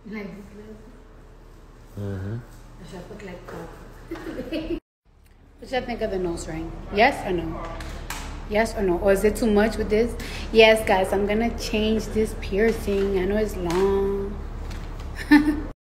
Like this. I should put like that. What y'all think of the nose ring? Yes or no? Yes or no? Or is it too much with this? Yes, guys, I'm gonna change this piercing. I know it's long.